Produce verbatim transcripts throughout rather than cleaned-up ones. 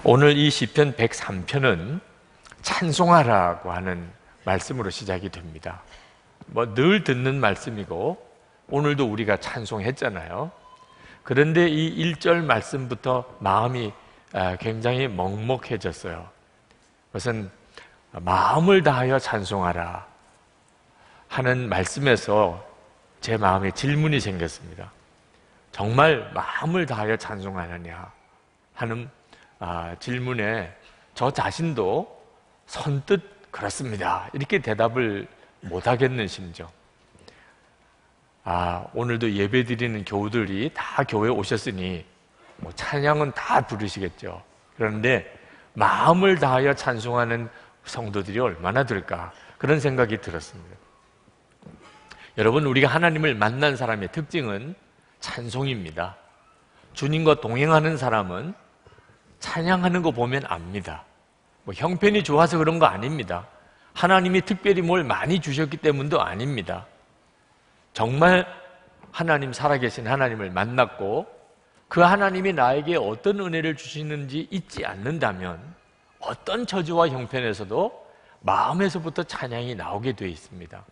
오늘 이 시편 백삼 편은 찬송하라고 하는 말씀으로 시작이 됩니다. 뭐 늘 듣는 말씀이고 오늘도 우리가 찬송했잖아요. 그런데 이 일 절 말씀부터 마음이 굉장히 먹먹해졌어요. 그것은 마음을 다하여 찬송하라 하는 말씀에서 제 마음에 질문이 생겼습니다. 정말 마음을 다하여 찬송하느냐 하는 아, 질문에 저 자신도 선뜻 그렇습니다 이렇게 대답을 못하겠는 심정. 아, 오늘도 예배 드리는 교우들이 다 교회에 오셨으니 뭐 찬양은 다 부르시겠죠. 그런데 마음을 다하여 찬송하는 성도들이 얼마나 될까 그런 생각이 들었습니다. 여러분, 우리가 하나님을 만난 사람의 특징은 찬송입니다. 주님과 동행하는 사람은 찬양하는 거 보면 압니다. 뭐 형편이 좋아서 그런 거 아닙니다. 하나님이 특별히 뭘 많이 주셨기 때문도 아닙니다. 정말 하나님, 살아계신 하나님을 만났고 그 하나님이 나에게 어떤 은혜를 주시는지 잊지 않는다면 어떤 처지와 형편에서도 마음에서부터 찬양이 나오게 되어 있습니다.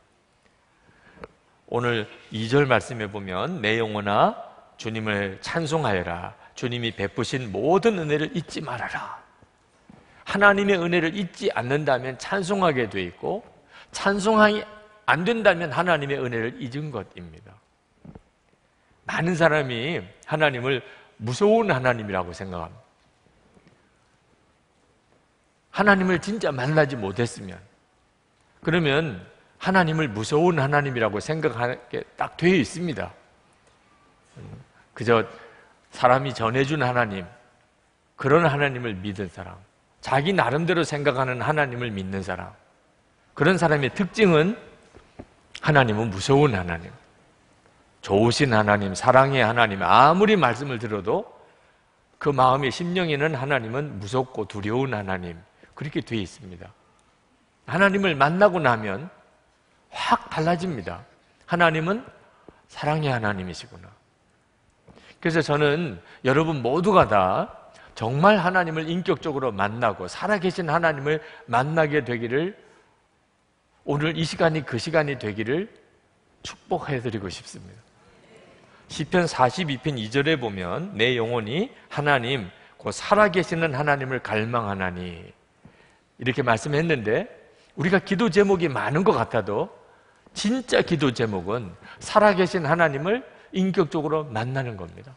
오늘 이 절 말씀에 보면 내 영혼아 주님을 찬송하여라. 주님이 베푸신 모든 은혜를 잊지 말아라. 하나님의 은혜를 잊지 않는다면 찬송하게 돼 있고 찬송이 안 된다면 하나님의 은혜를 잊은 것입니다. 많은 사람이 하나님을 무서운 하나님이라고 생각합니다. 하나님을 진짜 만나지 못했으면 그러면 하나님을 무서운 하나님이라고 생각하게 딱 되어 있습니다. 그저 사람이 전해준 하나님, 그런 하나님을 믿은 사람, 자기 나름대로 생각하는 하나님을 믿는 사람, 그런 사람의 특징은 하나님은 무서운 하나님, 좋으신 하나님, 사랑의 하나님, 아무리 말씀을 들어도 그 마음의 심령에는 하나님은 무섭고 두려운 하나님, 그렇게 되어 있습니다. 하나님을 만나고 나면 확 달라집니다. 하나님은 사랑의 하나님이시구나. 그래서 저는 여러분 모두가 다 정말 하나님을 인격적으로 만나고 살아계신 하나님을 만나게 되기를, 오늘 이 시간이 그 시간이 되기를 축복해드리고 싶습니다. 시편 사십이 편 이 절에 보면 내 영혼이 하나님, 곧 살아계시는 하나님을 갈망하나니 이렇게 말씀했는데, 우리가 기도 제목이 많은 것 같아도 진짜 기도 제목은 살아계신 하나님을 인격적으로 만나는 겁니다.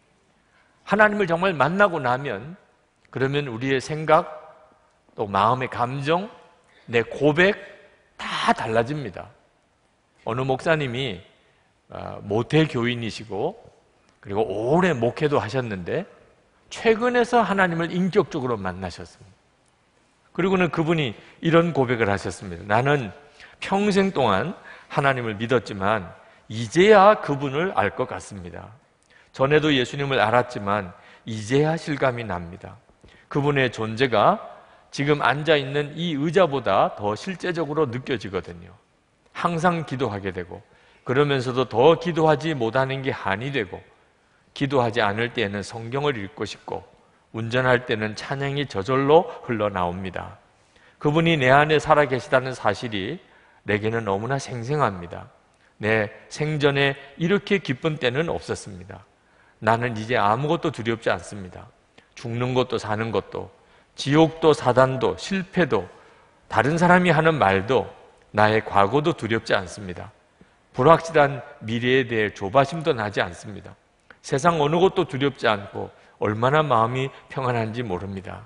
하나님을 정말 만나고 나면 그러면 우리의 생각, 또 마음의 감정, 내 고백 다 달라집니다. 어느 목사님이 모태 교인이시고 그리고 오래 목회도 하셨는데 최근에서 하나님을 인격적으로 만나셨습니다. 그리고는 그분이 이런 고백을 하셨습니다. 나는 평생 동안 하나님을 믿었지만 이제야 그분을 알 것 같습니다. 전에도 예수님을 알았지만 이제야 실감이 납니다. 그분의 존재가 지금 앉아있는 이 의자보다 더 실제적으로 느껴지거든요. 항상 기도하게 되고 그러면서도 더 기도하지 못하는 게 한이 되고, 기도하지 않을 때에는 성경을 읽고 싶고 운전할 때는 찬양이 저절로 흘러나옵니다. 그분이 내 안에 살아계시다는 사실이 내게는 너무나 생생합니다. 내 생전에 이렇게 기쁜 때는 없었습니다. 나는 이제 아무것도 두렵지 않습니다. 죽는 것도 사는 것도, 지옥도 사단도 실패도, 다른 사람이 하는 말도, 나의 과거도 두렵지 않습니다. 불확실한 미래에 대해 조바심도 나지 않습니다. 세상 어느 것도 두렵지 않고 얼마나 마음이 평안한지 모릅니다.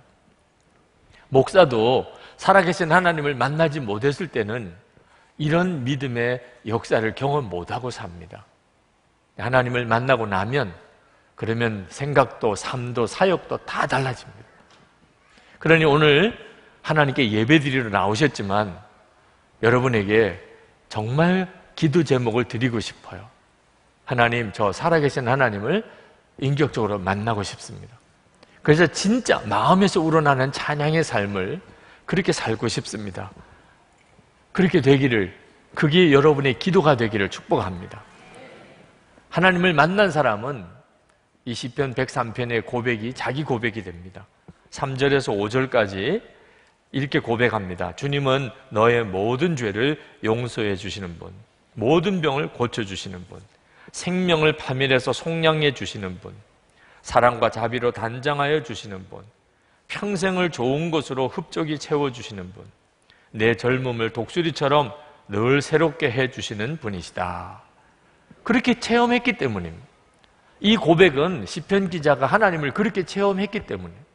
목사도 살아계신 하나님을 만나지 못했을 때는 이런 믿음의 역사를 경험 못하고 삽니다. 하나님을 만나고 나면 그러면 생각도 삶도 사역도 다 달라집니다. 그러니 오늘 하나님께 예배드리러 나오셨지만 여러분에게 정말 기도 제목을 드리고 싶어요. 하나님, 저 살아계신 하나님을 인격적으로 만나고 싶습니다. 그래서 진짜 마음에서 우러나는 찬양의 삶을 그렇게 살고 싶습니다. 그렇게 되기를, 그게 여러분의 기도가 되기를 축복합니다. 하나님을 만난 사람은 이 시편 백삼 편의 고백이 자기 고백이 됩니다. 삼 절에서 오 절까지 이렇게 고백합니다. 주님은 너의 모든 죄를 용서해 주시는 분, 모든 병을 고쳐주시는 분, 생명을 파멸해서 속량해 주시는 분, 사랑과 자비로 단장하여 주시는 분, 평생을 좋은 것으로 흡족히 채워주시는 분, 내 젊음을 독수리처럼 늘 새롭게 해주시는 분이시다. 그렇게 체험했기 때문입니다. 이 고백은 시편 기자가 하나님을 그렇게 체험했기 때문이에요.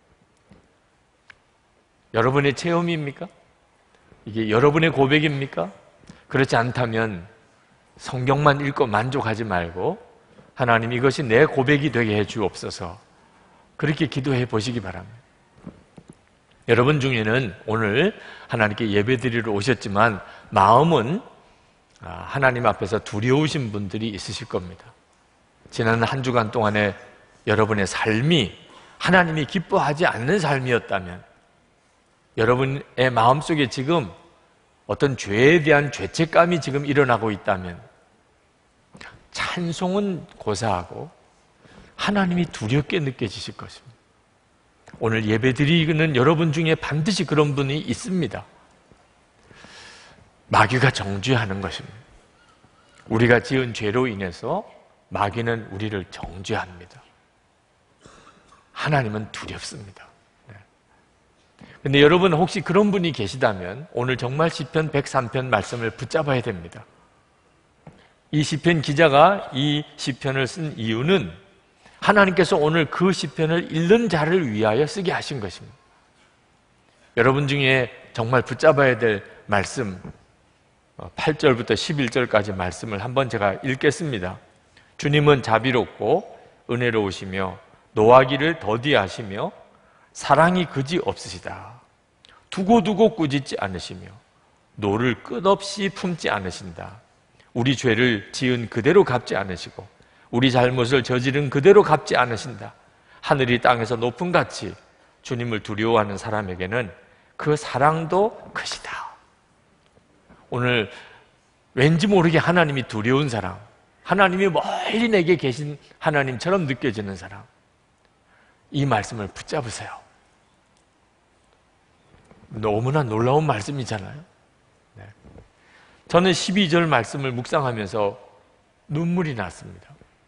여러분의 체험입니까? 이게 여러분의 고백입니까? 그렇지 않다면 성경만 읽고 만족하지 말고 하나님 이것이 내 고백이 되게 해 주옵소서, 그렇게 기도해 보시기 바랍니다. 여러분 중에는 오늘 하나님께 예배드리러 오셨지만 마음은 하나님 앞에서 두려우신 분들이 있으실 겁니다. 지난 한 주간 동안에 여러분의 삶이 하나님이 기뻐하지 않는 삶이었다면, 여러분의 마음속에 지금 어떤 죄에 대한 죄책감이 지금 일어나고 있다면 찬송은 고사하고 하나님이 두렵게 느껴지실 것입니다. 오늘 예배드리는 여러분 중에 반드시 그런 분이 있습니다. 마귀가 정죄하는 것입니다. 우리가 지은 죄로 인해서 마귀는 우리를 정죄합니다. 하나님은 두렵습니다. 그런데 여러분 혹시 그런 분이 계시다면 오늘 정말 시편 백삼 편 말씀을 붙잡아야 됩니다. 이 시편 기자가 이 시편을 쓴 이유는 하나님께서 오늘 그 시편을 읽는 자를 위하여 쓰게 하신 것입니다. 여러분 중에 정말 붙잡아야 될 말씀, 팔 절부터 십일 절까지 말씀을 한번 제가 읽겠습니다. 주님은 자비롭고 은혜로우시며 노하기를 더디하시며 사랑이 그지 없으시다. 두고두고 꾸짖지 않으시며 노를 끝없이 품지 않으신다. 우리 죄를 지은 그대로 갚지 않으시고 우리 잘못을 저지른 그대로 갚지 않으신다. 하늘이 땅에서 높음같이 주님을 두려워하는 사람에게는 그 사랑도 크시다. 오늘 왠지 모르게 하나님이 두려운 사람, 하나님이 멀리 내게 계신 하나님처럼 느껴지는 사람, 이 말씀을 붙잡으세요. 너무나 놀라운 말씀이잖아요. 네. 저는 십이 절 말씀을 묵상하면서 눈물이 났습니다.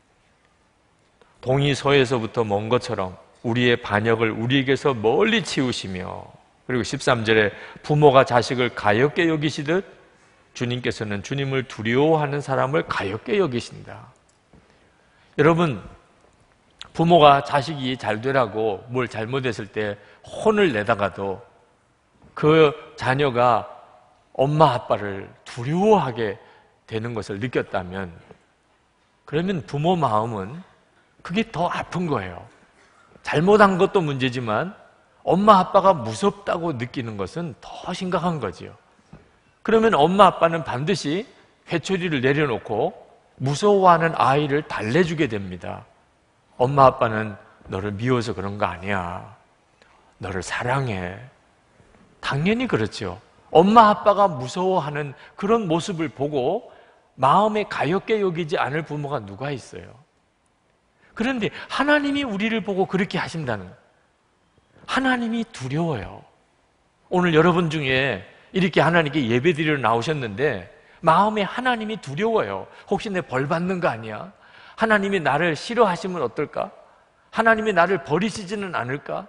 동이 서에서부터 먼 것처럼 우리의 반역을 우리에게서 멀리 치우시며, 그리고 십삼 절에 부모가 자식을 가엾게 여기시듯 주님께서는 주님을 두려워하는 사람을 가엾게 여기신다. 여러분, 부모가 자식이 잘 되라고 뭘 잘못했을 때 혼을 내다가도 그 자녀가 엄마 아빠를 두려워하게 되는 것을 느꼈다면, 그러면 부모 마음은 그게 더 아픈 거예요. 잘못한 것도 문제지만 엄마 아빠가 무섭다고 느끼는 것은 더 심각한 거지요. 그러면 엄마 아빠는 반드시 회초리를 내려놓고 무서워하는 아이를 달래주게 됩니다. 엄마 아빠는 너를 미워서 그런 거 아니야. 너를 사랑해. 당연히 그렇죠. 엄마 아빠가 무서워하는 그런 모습을 보고 마음에 가엾게 여기지 않을 부모가 누가 있어요? 그런데 하나님이 우리를 보고 그렇게 하신다는 거예요. 하나님이 두려워요. 오늘 여러분 중에 이렇게 하나님께 예배드리러 나오셨는데 마음에 하나님이 두려워요. 혹시 내 벌 받는 거 아니야? 하나님이 나를 싫어하시면 어떨까? 하나님이 나를 버리시지는 않을까?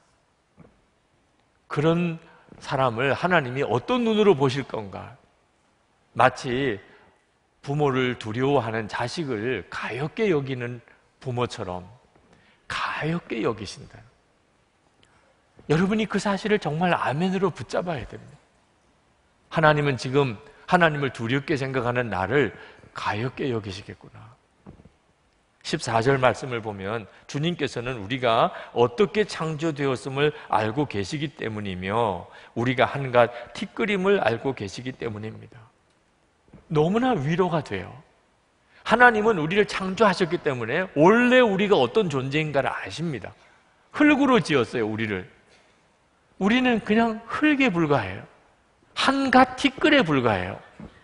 그런 사람을 하나님이 어떤 눈으로 보실 건가? 마치 부모를 두려워하는 자식을 가엾게 여기는 부모처럼 가엾게 여기신다. 여러분이 그 사실을 정말 아멘으로 붙잡아야 됩니다. 하나님은 지금 하나님을 두렵게 생각하는 나를 가엾게 여기시겠구나. 십사 절 말씀을 보면 주님께서는 우리가 어떻게 창조되었음을 알고 계시기 때문이며 우리가 한갓 티끌임을 알고 계시기 때문입니다. 너무나 위로가 돼요. 하나님은 우리를 창조하셨기 때문에 원래 우리가 어떤 존재인가를 아십니다. 흙으로 지었어요, 우리를. 우리는 그냥 흙에 불과해요. 한갓 티끌에 불과해요.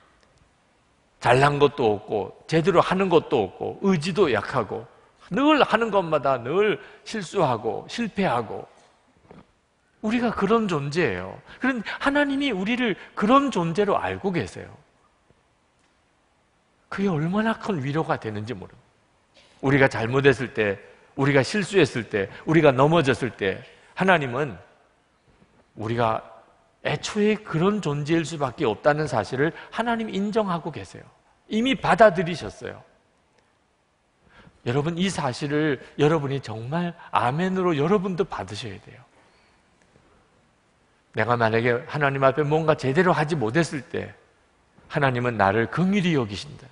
잘난 것도 없고 제대로 하는 것도 없고 의지도 약하고 늘 하는 것마다 늘 실수하고 실패하고 우리가 그런 존재예요. 그런데 하나님이 우리를 그런 존재로 알고 계세요. 그게 얼마나 큰 위로가 되는지 모릅니다. 우리가 잘못했을 때, 우리가 실수했을 때, 우리가 넘어졌을 때 하나님은 우리가 애초에 그런 존재일 수밖에 없다는 사실을 하나님 인정하고 계세요. 이미 받아들이셨어요. 여러분, 이 사실을 여러분이 정말 아멘으로 여러분도 받으셔야 돼요. 내가 만약에 하나님 앞에 뭔가 제대로 하지 못했을 때 하나님은 나를 긍휼히 여기신다.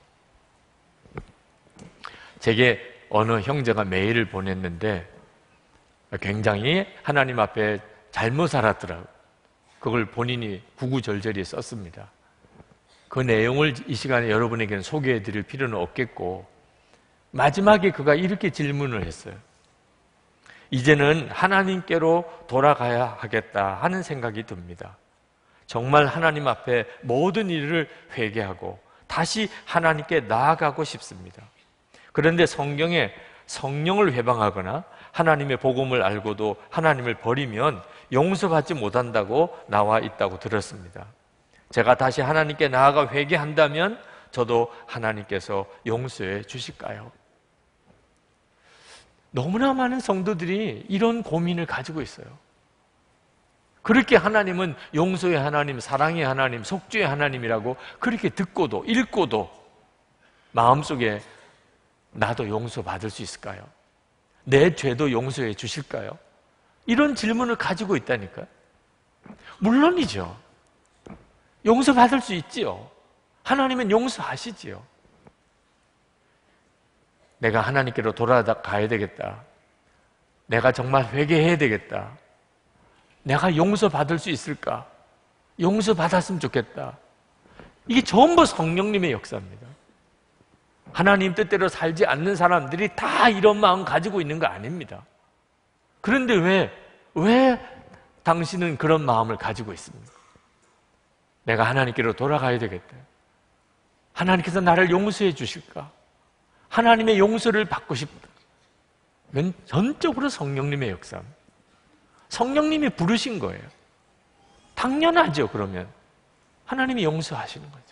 제게 어느 형제가 메일을 보냈는데 굉장히 하나님 앞에 잘못 살았더라고요. 그걸 본인이 구구절절히 썼습니다. 그 내용을 이 시간에 여러분에게는 소개해 드릴 필요는 없겠고, 마지막에 그가 이렇게 질문을 했어요. 이제는 하나님께로 돌아가야 하겠다 하는 생각이 듭니다. 정말 하나님 앞에 모든 일을 회개하고 다시 하나님께 나아가고 싶습니다. 그런데 성경에 성령을 회방하거나 하나님의 복음을 알고도 하나님을 버리면 용서받지 못한다고 나와 있다고 들었습니다. 제가 다시 하나님께 나아가 회개한다면 저도 하나님께서 용서해 주실까요? 너무나 많은 성도들이 이런 고민을 가지고 있어요. 그렇게 하나님은 용서의 하나님, 사랑의 하나님, 속죄의 하나님이라고 그렇게 듣고도 읽고도 마음속에 나도 용서받을 수 있을까요? 내 죄도 용서해 주실까요? 이런 질문을 가지고 있다니까요. 물론이죠. 용서받을 수 있지요. 하나님은 용서하시지요. 내가 하나님께로 돌아가야 되겠다. 내가 정말 회개해야 되겠다. 내가 용서받을 수 있을까? 용서받았으면 좋겠다. 이게 전부 성령님의 역사입니다. 하나님 뜻대로 살지 않는 사람들이 다 이런 마음 가지고 있는 거 아닙니다. 그런데 왜, 왜 당신은 그런 마음을 가지고 있습니까? 내가 하나님께로 돌아가야 되겠다. 하나님께서 나를 용서해 주실까? 하나님의 용서를 받고 싶다. 이건 전적으로 성령님의 역사입니다. 성령님이 부르신 거예요. 당연하죠, 그러면. 하나님이 용서하시는 거죠.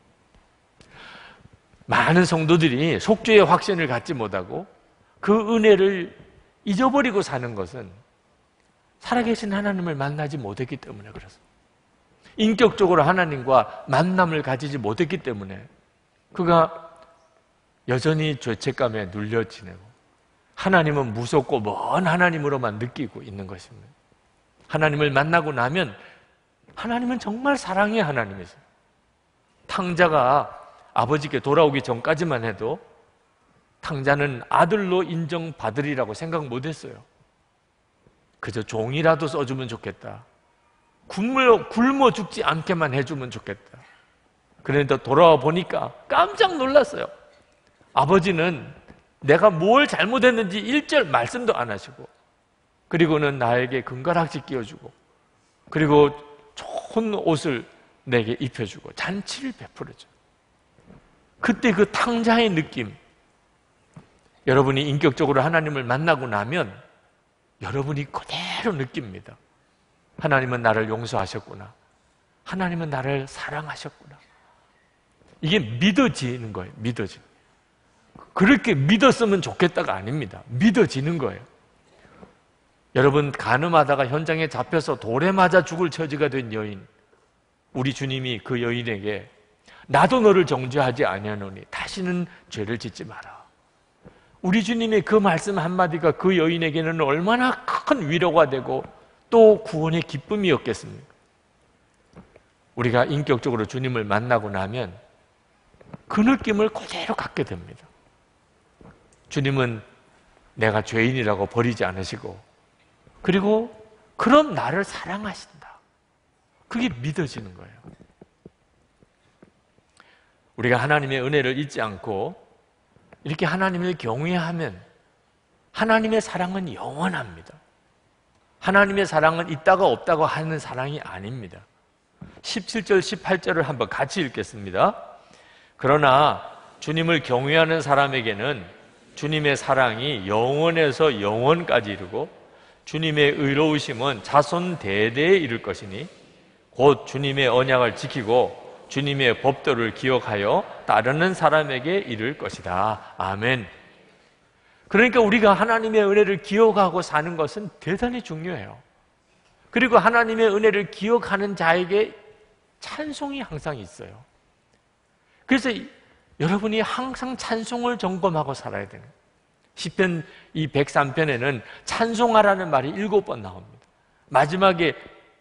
많은 성도들이 속죄의 확신을 갖지 못하고 그 은혜를 잊어버리고 사는 것은 살아계신 하나님을 만나지 못했기 때문에 그렇습니다. 인격적으로 하나님과 만남을 가지지 못했기 때문에 그가 여전히 죄책감에 눌려 지내고 하나님은 무섭고 먼 하나님으로만 느끼고 있는 것입니다. 하나님을 만나고 나면 하나님은 정말 사랑의 하나님이세요. 탕자가 아버지께 돌아오기 전까지만 해도 탕자는 아들로 인정받으리라고 생각 못했어요. 그저 종이라도 써주면 좋겠다. 굶어, 굶어 죽지 않게만 해주면 좋겠다. 그런데 돌아와 보니까 깜짝 놀랐어요. 아버지는 내가 뭘 잘못했는지 일절 말씀도 안 하시고, 그리고는 나에게 금가락지 끼워주고, 그리고 좋은 옷을 내게 입혀주고 잔치를 베풀어줘. 그때 그 탕자의 느낌, 여러분이 인격적으로 하나님을 만나고 나면 여러분이 그대로 느낍니다. 하나님은 나를 용서하셨구나. 하나님은 나를 사랑하셨구나. 이게 믿어지는 거예요. 믿어지는. 그렇게 믿었으면 좋겠다가 아닙니다. 믿어지는 거예요. 여러분, 간음하다가 현장에 잡혀서 돌에 맞아 죽을 처지가 된 여인, 우리 주님이 그 여인에게 나도 너를 정죄하지 아니하노니 다시는 죄를 짓지 마라. 우리 주님의 그 말씀 한마디가 그 여인에게는 얼마나 큰 위로가 되고 또 구원의 기쁨이었겠습니까? 우리가 인격적으로 주님을 만나고 나면 그 느낌을 그대로 갖게 됩니다. 주님은 내가 죄인이라고 버리지 않으시고, 그리고 그럼 나를 사랑하신다. 그게 믿어지는 거예요. 우리가 하나님의 은혜를 잊지 않고 이렇게 하나님을 경외하면 하나님의 사랑은 영원합니다. 하나님의 사랑은 있다가 없다고 하는 사랑이 아닙니다. 십칠 절, 십팔 절을 한번 같이 읽겠습니다. 그러나 주님을 경외하는 사람에게는 주님의 사랑이 영원에서 영원까지 이르고 주님의 의로우심은 자손 대대에 이를 것이니 곧 주님의 언약을 지키고 주님의 법도를 기억하여 따르는 사람에게 이를 것이다. 아멘. 그러니까 우리가 하나님의 은혜를 기억하고 사는 것은 대단히 중요해요. 그리고 하나님의 은혜를 기억하는 자에게 찬송이 항상 있어요. 그래서 여러분이 항상 찬송을 점검하고 살아야 되는 거예요. 시편 이 백삼 편에는 찬송하라는 말이 일곱 번 나옵니다. 마지막에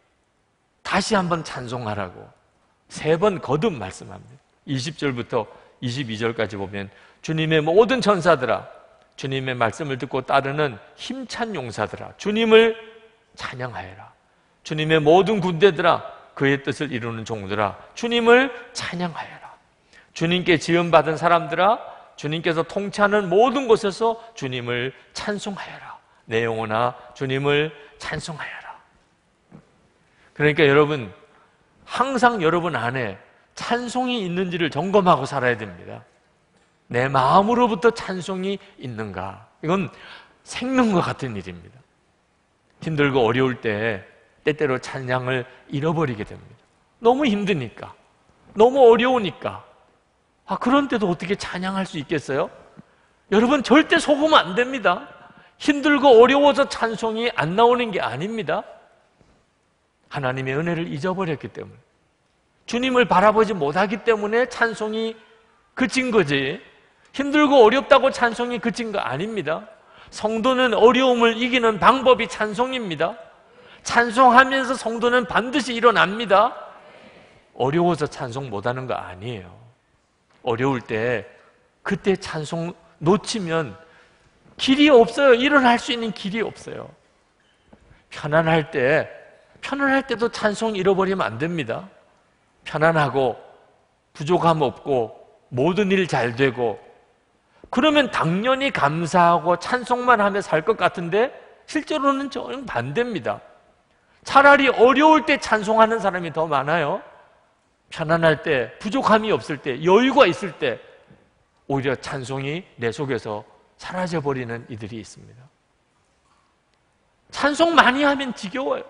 다시 한번 찬송하라고 세 번 거듭 말씀합니다. 이십 절부터 이십이 절까지 보면 주님의 모든 천사들아, 주님의 말씀을 듣고 따르는 힘찬 용사들아, 주님을 찬양하여라. 주님의 모든 군대들아, 그의 뜻을 이루는 종들아, 주님을 찬양하여라. 주님께 지음받은 사람들아, 주님께서 통치하는 모든 곳에서 주님을 찬송하여라. 내 영혼아, 주님을 찬송하여라. 그러니까 여러분, 항상 여러분 안에 찬송이 있는지를 점검하고 살아야 됩니다. 내 마음으로부터 찬송이 있는가? 이건 생명과 같은 일입니다. 힘들고 어려울 때 때때로 찬양을 잃어버리게 됩니다. 너무 힘드니까, 너무 어려우니까. 아, 그런 때도 어떻게 찬양할 수 있겠어요? 여러분, 절대 속으면 안 됩니다. 힘들고 어려워서 찬송이 안 나오는 게 아닙니다. 하나님의 은혜를 잊어버렸기 때문에, 주님을 바라보지 못하기 때문에 찬송이 그친 거지, 힘들고 어렵다고 찬송이 그친 거 아닙니다. 성도는 어려움을 이기는 방법이 찬송입니다. 찬송하면서 성도는 반드시 일어납니다. 어려워서 찬송 못하는 거 아니에요. 어려울 때 그때 찬송 놓치면 길이 없어요. 일어날 수 있는 길이 없어요. 편안할 때, 편안할 때도 찬송 잃어버리면 안 됩니다. 편안하고 부족함 없고 모든 일 잘 되고 그러면 당연히 감사하고 찬송만 하며 살 것 같은데 실제로는 좀 반대입니다. 차라리 어려울 때 찬송하는 사람이 더 많아요. 편안할 때, 부족함이 없을 때, 여유가 있을 때 오히려 찬송이 내 속에서 사라져버리는 이들이 있습니다. 찬송 많이 하면 지겨워요.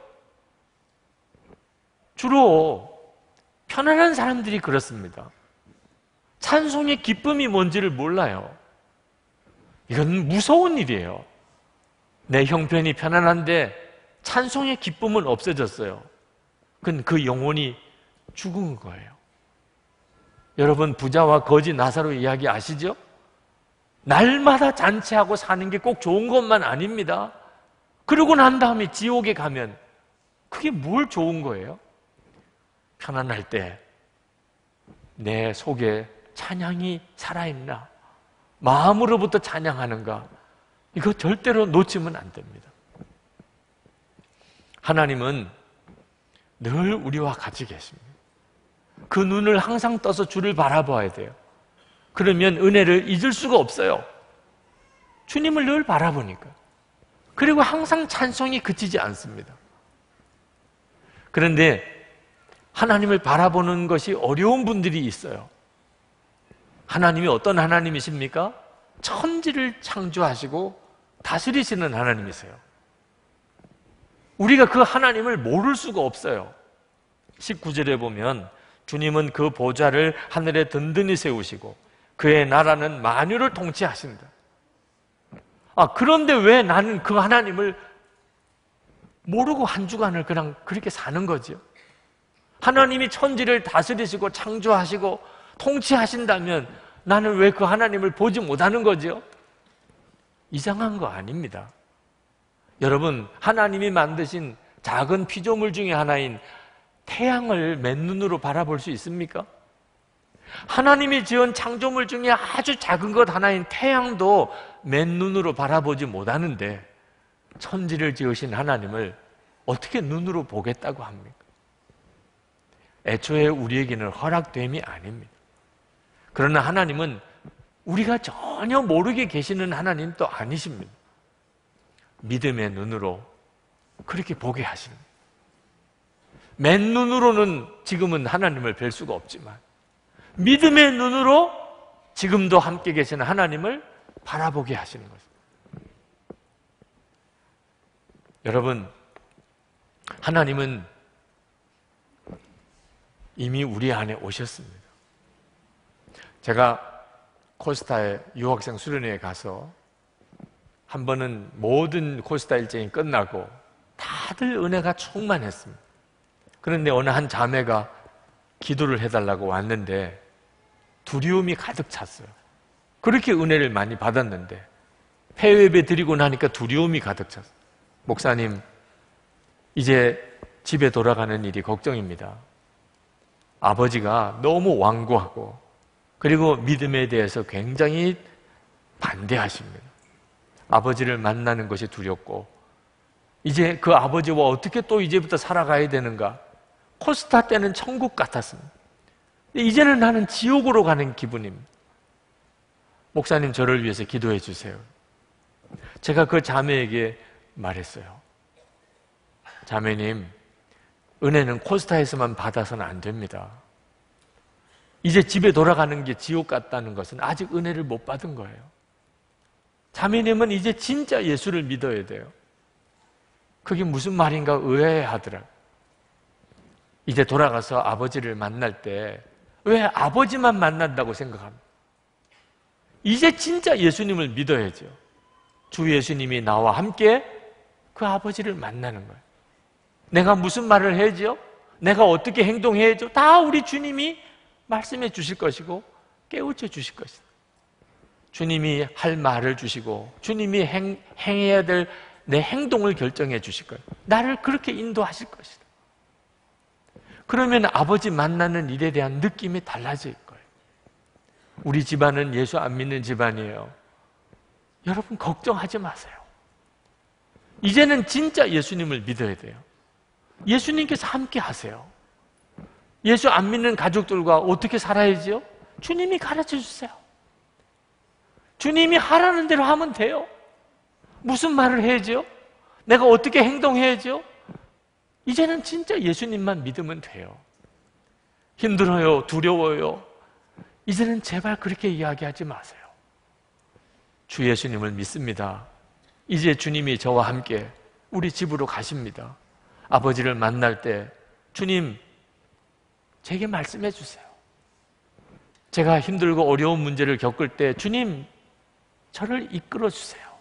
주로 편안한 사람들이 그렇습니다. 찬송의 기쁨이 뭔지를 몰라요. 이건 무서운 일이에요. 내 형편이 편안한데 찬송의 기쁨은 없어졌어요. 그건 그 영혼이 죽은 거예요. 여러분, 부자와 거지 나사로 이야기 아시죠? 날마다 잔치하고 사는 게 꼭 좋은 것만 아닙니다. 그러고 난 다음에 지옥에 가면 그게 뭘 좋은 거예요? 편안할 때 내 속에 찬양이 살아있나? 마음으로부터 찬양하는가? 이거 절대로 놓치면 안 됩니다. 하나님은 늘 우리와 같이 계십니다. 그 눈을 항상 떠서 주를 바라봐야 돼요. 그러면 은혜를 잊을 수가 없어요. 주님을 늘 바라보니까. 그리고 항상 찬송이 그치지 않습니다. 그런데 하나님을 바라보는 것이 어려운 분들이 있어요. 하나님이 어떤 하나님이십니까? 천지를 창조하시고 다스리시는 하나님이세요. 우리가 그 하나님을 모를 수가 없어요. 십구 절에 보면 주님은 그 보좌를 하늘에 든든히 세우시고 그의 나라는 만유를 통치하신다. 아, 그런데 왜 나는 그 하나님을 모르고 한 주간을 그냥 그렇게 사는 거죠? 하나님이 천지를 다스리시고 창조하시고 통치하신다면 나는 왜 그 하나님을 보지 못하는 거죠? 이상한 거 아닙니다. 여러분, 하나님이 만드신 작은 피조물 중에 하나인 태양을 맨눈으로 바라볼 수 있습니까? 하나님이 지은 창조물 중에 아주 작은 것 하나인 태양도 맨눈으로 바라보지 못하는데 천지를 지으신 하나님을 어떻게 눈으로 보겠다고 합니까? 애초에 우리에게는 허락됨이 아닙니다. 그러나 하나님은 우리가 전혀 모르게 계시는 하나님도 아니십니다. 믿음의 눈으로 그렇게 보게 하십니다. 맨눈으로는 지금은 하나님을 뵐 수가 없지만 믿음의 눈으로 지금도 함께 계시는 하나님을 바라보게 하시는 것입니다. 여러분, 하나님은 이미 우리 안에 오셨습니다. 제가 코스타에 유학생 수련회에 가서 한 번은 모든 코스타 일정이 끝나고 다들 은혜가 충만했습니다. 그런데 어느 한 자매가 기도를 해달라고 왔는데 두려움이 가득 찼어요. 그렇게 은혜를 많이 받았는데 폐회배 드리고 나니까 두려움이 가득 찼어요. 목사님, 이제 집에 돌아가는 일이 걱정입니다. 아버지가 너무 완고하고 그리고 믿음에 대해서 굉장히 반대하십니다. 아버지를 만나는 것이 두렵고 이제 그 아버지와 어떻게 또 이제부터 살아가야 되는가. 코스타 때는 천국 같았습니다. 이제는 나는 지옥으로 가는 기분입니다. 목사님, 저를 위해서 기도해 주세요. 제가 그 자매에게 말했어요. 자매님, 은혜는 코스타에서만 받아서는 안 됩니다. 이제 집에 돌아가는 게 지옥 같다는 것은 아직 은혜를 못 받은 거예요. 자매님은 이제 진짜 예수를 믿어야 돼요. 그게 무슨 말인가 의아해하더라고요. 이제 돌아가서 아버지를 만날 때 왜 아버지만 만난다고 생각합니까? 이제 진짜 예수님을 믿어야죠. 주 예수님이 나와 함께 그 아버지를 만나는 거예요. 내가 무슨 말을 해야죠? 내가 어떻게 행동해야죠? 다 우리 주님이 말씀해 주실 것이고 깨우쳐 주실 것이다. 주님이 할 말을 주시고 주님이 행, 행해야 될 내 행동을 결정해 주실 거예요. 나를 그렇게 인도하실 것이다. 그러면 아버지 만나는 일에 대한 느낌이 달라질 거예요. 우리 집안은 예수 안 믿는 집안이에요. 여러분 걱정하지 마세요. 이제는 진짜 예수님을 믿어야 돼요. 예수님께서 함께 하세요. 예수 안 믿는 가족들과 어떻게 살아야지요? 주님이 가르쳐 주세요. 주님이 하라는 대로 하면 돼요. 무슨 말을 해야죠? 내가 어떻게 행동해야죠? 이제는 진짜 예수님만 믿으면 돼요. 힘들어요, 두려워요. 이제는 제발 그렇게 이야기하지 마세요. 주 예수님을 믿습니다. 이제 주님이 저와 함께 우리 집으로 가십니다. 아버지를 만날 때 주님, 제게 말씀해 주세요. 제가 힘들고 어려운 문제를 겪을 때 주님, 저를 이끌어 주세요.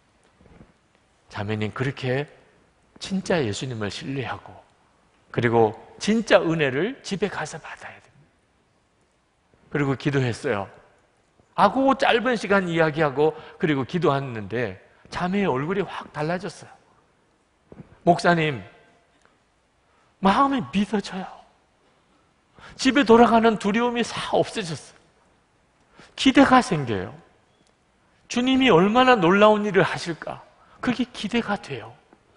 자매님, 그렇게 진짜 예수님을 신뢰하고 그리고 진짜 은혜를 집에 가서 받아야 됩니다. 그리고 기도했어요. 아고 짧은 시간 이야기하고 그리고 기도했는데 자매의 얼굴이 확 달라졌어요. 목사님, 마음이 믿어져요. 집에 돌아가는 두려움이 싹 없어졌어요. 기대가 생겨요. 주님이 얼마나 놀라운 일을 하실까? 그게 기대가 돼요.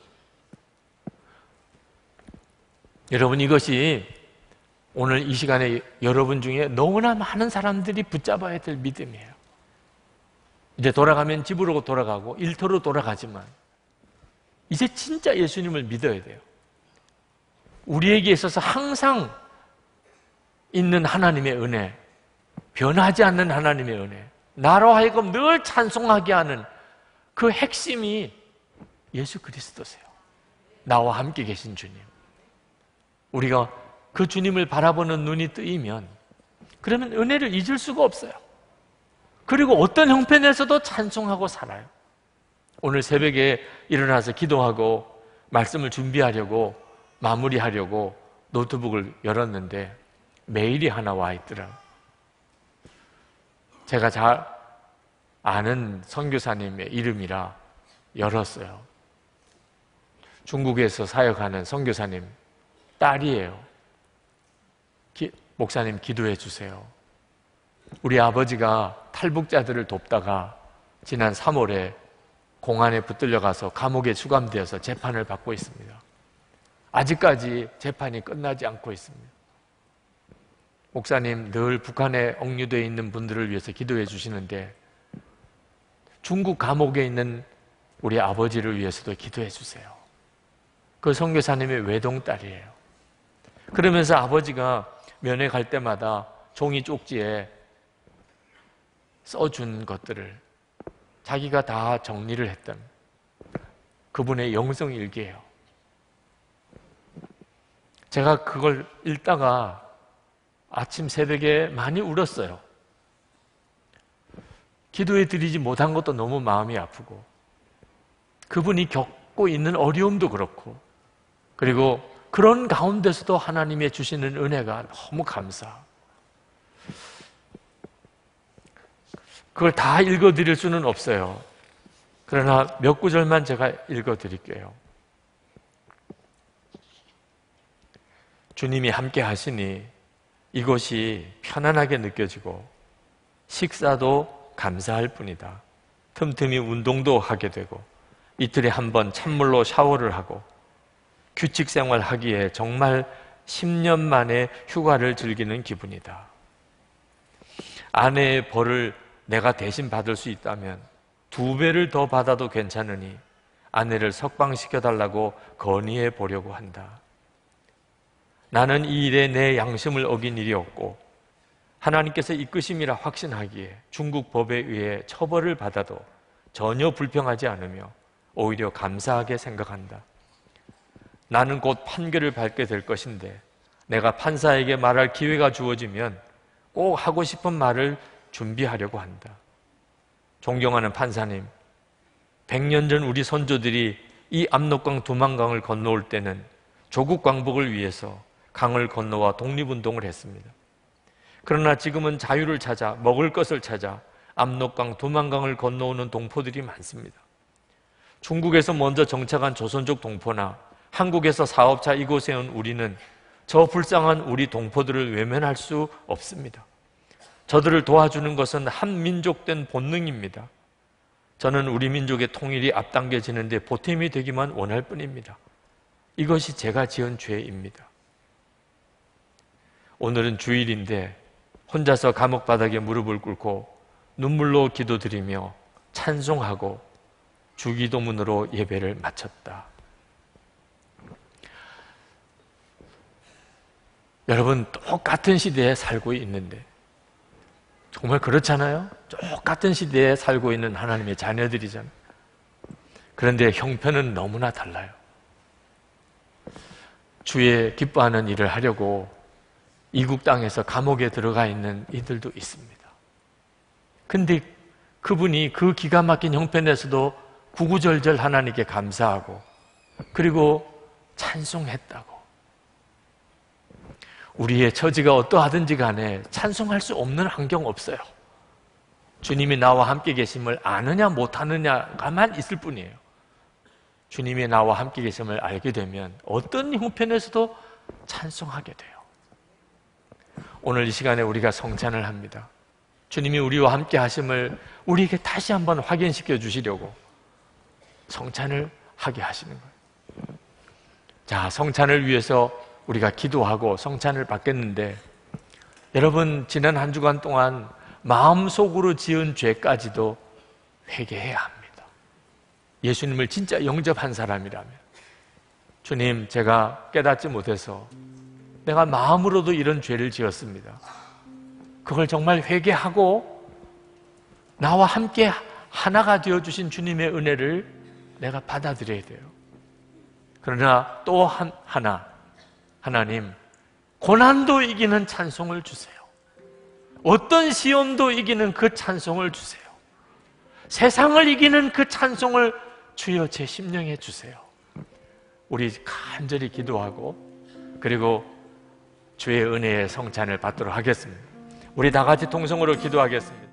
여러분, 이것이 오늘 이 시간에 여러분 중에 너무나 많은 사람들이 붙잡아야 될 믿음이에요. 이제 돌아가면 집으로 돌아가고 일터로 돌아가지만 이제 진짜 예수님을 믿어야 돼요. 우리에게 있어서 항상 있는 하나님의 은혜, 변하지 않는 하나님의 은혜, 나로 하여금 늘 찬송하게 하는 그 핵심이 예수 그리스도세요. 나와 함께 계신 주님. 우리가 그 주님을 바라보는 눈이 뜨이면 그러면 은혜를 잊을 수가 없어요. 그리고 어떤 형편에서도 찬송하고 살아요. 오늘 새벽에 일어나서 기도하고 말씀을 준비하려고 마무리하려고 노트북을 열었는데 메일이 하나 와 있더라고요. 제가 잘 아는 선교사님의 이름이라 열었어요. 중국에서 사역하는 선교사님 딸이에요. 기, 목사님 기도해 주세요. 우리 아버지가 탈북자들을 돕다가 지난 삼월에 공안에 붙들려 가서 감옥에 수감되어서 재판을 받고 있습니다. 아직까지 재판이 끝나지 않고 있습니다. 목사님 늘 북한에 억류되어 있는 분들을 위해서 기도해 주시는데 중국 감옥에 있는 우리 아버지를 위해서도 기도해 주세요. 그 선교사님의 외동딸이에요. 그러면서 아버지가 면회 갈 때마다 종이 쪽지에 써준 것들을 자기가 다 정리를 했답니다. 그분의 영성일기예요. 제가 그걸 읽다가 아침 새벽에 많이 울었어요. 기도해 드리지 못한 것도 너무 마음이 아프고, 그분이 겪고 있는 어려움도 그렇고, 그리고 그런 가운데서도 하나님의 주시는 은혜가 너무 감사. 그걸 다 읽어드릴 수는 없어요. 그러나 몇 구절만 제가 읽어드릴게요. 주님이 함께 하시니 이곳이 편안하게 느껴지고 식사도 감사할 뿐이다. 틈틈이 운동도 하게 되고 이틀에 한 번 찬물로 샤워를 하고 규칙 생활하기에 정말 십 년 만에 휴가를 즐기는 기분이다. 아내의 벌을 내가 대신 받을 수 있다면 두 배를 더 받아도 괜찮으니 아내를 석방시켜달라고 건의해 보려고 한다. 나는 이 일에 내 양심을 어긴 일이 없고 하나님께서 이끄심이라 확신하기에 중국 법에 의해 처벌을 받아도 전혀 불평하지 않으며 오히려 감사하게 생각한다. 나는 곧 판결을 받게 될 것인데 내가 판사에게 말할 기회가 주어지면 꼭 하고 싶은 말을 준비하려고 한다. 존경하는 판사님, 백 년 전 우리 선조들이 이 압록강 두만강을 건너올 때는 조국 광복을 위해서 강을 건너와 독립운동을 했습니다. 그러나 지금은 자유를 찾아 먹을 것을 찾아 압록강 두만강을 건너오는 동포들이 많습니다. 중국에서 먼저 정착한 조선족 동포나 한국에서 사업자 이곳에 온 우리는 저 불쌍한 우리 동포들을 외면할 수 없습니다. 저들을 도와주는 것은 한 민족된 본능입니다. 저는 우리 민족의 통일이 앞당겨지는 데 보탬이 되기만 원할 뿐입니다. 이것이 제가 지은 죄입니다. 오늘은 주일인데 혼자서 감옥 바닥에 무릎을 꿇고 눈물로 기도드리며 찬송하고 주기도문으로 예배를 마쳤다. 여러분, 똑같은 시대에 살고 있는데 정말 그렇잖아요? 똑같은 시대에 살고 있는 하나님의 자녀들이잖아요. 그런데 형편은 너무나 달라요. 주의 기뻐하는 일을 하려고 이국 땅에서 감옥에 들어가 있는 이들도 있습니다. 근데 그분이 그 기가 막힌 형편에서도 구구절절 하나님께 감사하고 그리고 찬송했다고. 우리의 처지가 어떠하든지 간에 찬송할 수 없는 환경 없어요. 주님이 나와 함께 계심을 아느냐 못하느냐가만 있을 뿐이에요. 주님이 나와 함께 계심을 알게 되면 어떤 형편에서도 찬송하게 돼요. 오늘 이 시간에 우리가 성찬을 합니다. 주님이 우리와 함께 하심을 우리에게 다시 한번 확인시켜 주시려고 성찬을 하게 하시는 거예요. 자, 성찬을 위해서 우리가 기도하고 성찬을 받겠는데, 여러분, 지난 한 주간 동안 마음속으로 지은 죄까지도 회개해야 합니다. 예수님을 진짜 영접한 사람이라면, 주님, 제가 깨닫지 못해서 내가 마음으로도 이런 죄를 지었습니다. 그걸 정말 회개하고 나와 함께 하나가 되어주신 주님의 은혜를 내가 받아들여야 돼요. 그러나 또 한, 하나, 하나님, 고난도 이기는 찬송을 주세요. 어떤 시험도 이기는 그 찬송을 주세요. 세상을 이기는 그 찬송을 주여 제 심령에 주세요. 우리 간절히 기도하고 그리고 주의 은혜의 성찬을 받도록 하겠습니다. 우리 다 같이 통성으로 기도하겠습니다.